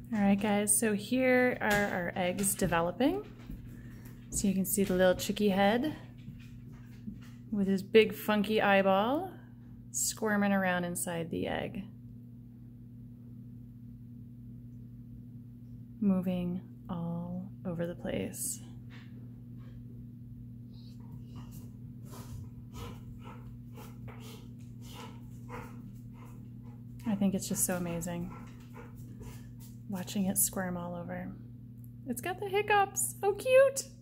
All right, guys, so here are our eggs developing. So you can see the little chickie head with his big funky eyeball squirming around inside the egg, moving all over the place. I think it's just so amazing watching it squirm all over. It's got the hiccups. Oh, cute!